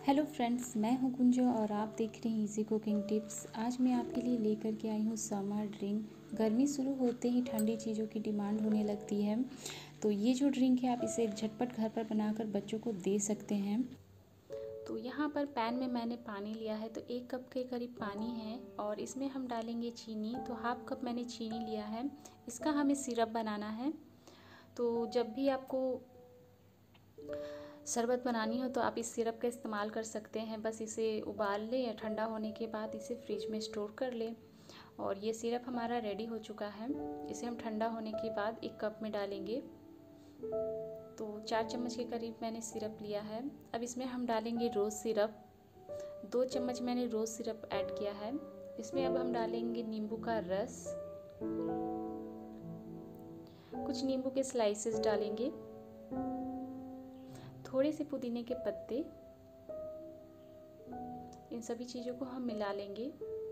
Hello friends, मैं हूं गुंजो और आप देख रहे हैं इजी कुकिंग टिप्स। आज मैं आपके लिए लेकर के आई हूं समर ड्रिंक। गर्मी शुरू होते ही ठंडी चीज़ों की डिमांड होने लगती है, तो ये जो ड्रिंक है आप इसे झटपट घर पर बनाकर बच्चों को दे सकते हैं। तो यहाँ पर पैन में मैंने पानी लिया है, तो 1 कप के करीब पानी है और इसमें हम डालेंगे चीनी। तो हाफ कप मैंने चीनी लिया है, इसका हमें सिरप बनाना है। तो जब भी आपको शरबत बनानी हो तो आप इस सिरप का इस्तेमाल कर सकते हैं। बस इसे उबाल लें या ठंडा होने के बाद इसे फ्रिज में स्टोर कर लें। और ये सिरप हमारा रेडी हो चुका है। इसे हम ठंडा होने के बाद 1 कप में डालेंगे। तो 4 चम्मच के करीब मैंने सिरप लिया है। अब इसमें हम डालेंगे रोज़ सिरप। 2 चम्मच मैंने रोज़ सिरप ऐड किया है। इसमें अब हम डालेंगे नींबू का रस, कुछ नींबू के स्लाइसेस डालेंगे, थोड़े से पुदीने के पत्ते। इन सभी चीज़ों को हम मिला लेंगे।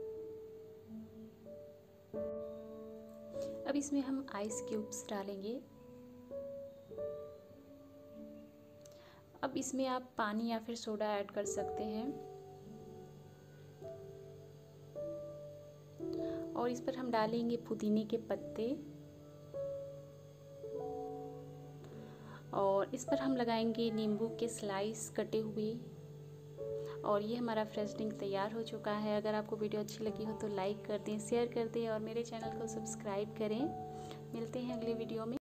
अब इसमें हम आइस क्यूब्स डालेंगे। अब इसमें आप पानी या फिर सोडा ऐड कर सकते हैं। और इस पर हम डालेंगे पुदीने के पत्ते और इस पर हम लगाएंगे नींबू के स्लाइस कटे हुए। और ये हमारा फ्रेश ड्रिंक तैयार हो चुका है। अगर आपको वीडियो अच्छी लगी हो तो लाइक कर दें, शेयर कर दें और मेरे चैनल को सब्सक्राइब करें। मिलते हैं अगले वीडियो में।